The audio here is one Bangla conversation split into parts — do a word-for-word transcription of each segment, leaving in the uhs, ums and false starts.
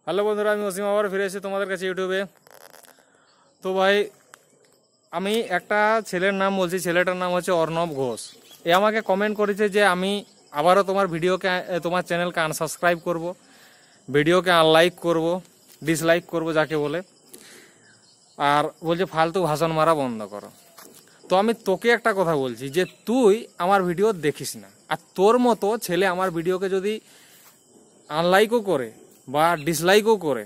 হ্যালো বন্ধুরা, আমি অসীম আবার ফিরে এসেছি তোমাদের কাছে ইউটিউবে। তো ভাই, আমি একটা ছেলের নাম বলছি, ছেলেটার নাম হচ্ছে অর্ণব ঘোষ। এ আমাকে কমেন্ট করেছে যে আমি আবারও তোমার ভিডিওকে, তোমার চ্যানেলকে আনসাবস্ক্রাইব করব, ভিডিওকে আনলাইক করব, ডিসলাইক করব যাকে বলে, আর বলছে ফালতু ভাষণ মারা বন্ধ করো। তো আমি তোকে একটা কথা বলছি যে তুই আমার ভিডিও দেখিস না, আর তোর মতো ছেলে আমার ভিডিওকে যদি আনলাইকও করে বা ডিসলাইকও করে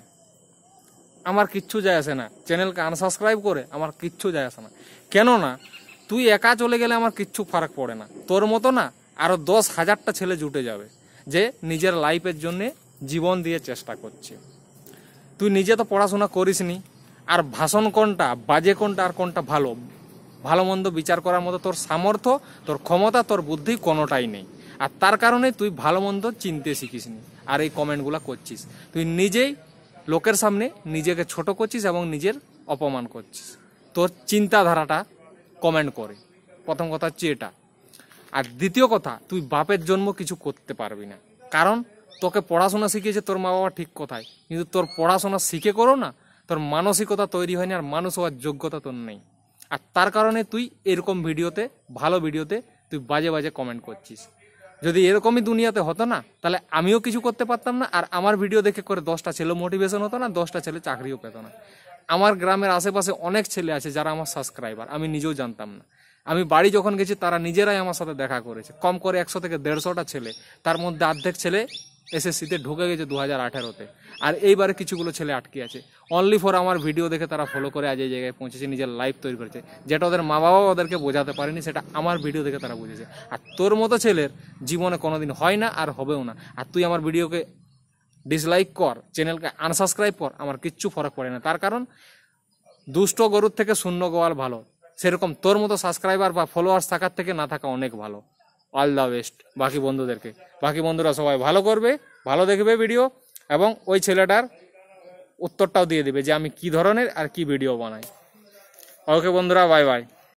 আমার কিচ্ছু যায় আসে না, চ্যানেলকে আনসাবস্ক্রাইব করে আমার কিচ্ছু যায় আসে না। কেননা তুই একা চলে গেলে আমার কিচ্ছু ফারাক পড়ে না, তোর মতো না আরও দশ হাজারটা ছেলে জুটে যাবে যে নিজের লাইফের জন্যে জীবন দিয়ে চেষ্টা করছে। তুই নিজে তো পড়াশোনা করিসনি, আর ভাষণ কোনটা বাজে কোনটা আর কোনটা ভালো ভালো মন্দ বিচার করার মতো তোর সামর্থ্য, তোর ক্ষমতা, তোর বুদ্ধি কোনোটাই নেই। আর তার কারণে তুই ভালো মন্দ চিনতে শিখিসনি, আর এই কমেন্টগুলো করছিস। তুই নিজেই লোকের সামনে নিজেকে ছোট করছিস এবং নিজের অপমান করছিস তোর চিন্তাধারাটা কমেন্ট করে। প্রথম কথা হচ্ছে এটা। আর দ্বিতীয় কথা, তুই বাপের জন্ম কিছু করতে পারবি না, কারণ তোকে পড়াশোনা শিখিয়েছে তোর মা বাবা ঠিক কথাই, কিন্তু তোর পড়াশোনা শিখে করো না, তোর মানসিকতা তৈরি হয়নি, আর মানুষ হওয়ার যোগ্যতা তোর নেই। আর তার কারণে তুই এরকম ভিডিওতে, ভালো ভিডিওতে তুই বাজে বাজে কমেন্ট করছিস। যদি এরকমই দুনিয়াতে হতো না, তাহলে আমিও কিছু করতে পারতাম না, আর আমার ভিডিও দেখে করে দশটা ছেলে মোটিভেশন হতো না, দশটা ছেলে চাকরিও পেত না। আমার গ্রামের আশেপাশে অনেক ছেলে আছে যারা আমার সাবস্ক্রাইবার, আমি নিজেও জানতাম না। আমি বাড়ি যখন গেছি তারা নিজেরাই আমার সাথে দেখা করেছে। কম করে একশো থেকে দেড়শোটা ছেলে, তার মধ্যে অর্ধেক ছেলে এসএসসিতে ঢুকে গেছে দু হাজার আঠেরোতে, আর এইবারে কিছুগুলো ছেলে আটকে আছে। অনলি ফর আমার ভিডিও দেখে তারা ফলো করে আজ এই জায়গায় পৌঁছেছে, নিজের লাইফ তৈরি করেছে, যেটা ওদের মা বাবাও ওদেরকে বোঝাতে পারেনি, সেটা আমার ভিডিও দেখে তারা বুঝেছে। আর তোর মতো ছেলের জীবনে কোনোদিন হয় না আর হবেও না। আর তুই আমার ভিডিওকে ডিসলাইক কর, চ্যানেলকে আনসাবস্ক্রাইব কর, আমার কিচ্ছু ফরক পড়ে না। তার কারণ দুষ্ট গরুর থেকে শূন্য গোয়াল ভালো, সেরকম তোর মতো সাবস্ক্রাইবার বা ফলোয়ার্স থাকার থেকে না থাকা অনেক ভালো। অল দ্য বেস্ট বাকি বন্ধুদেরকে। বাকি বন্ধুরা সবাই ভালো করবে, ভালো দেখবে ভিডিও, এবং ওই ছেলেটার উত্তরটাও দিয়ে দেবে যে আমি কি ধরনের আর কি ভিডিও বানাই। ওকে বন্ধুরা, বাই বাই।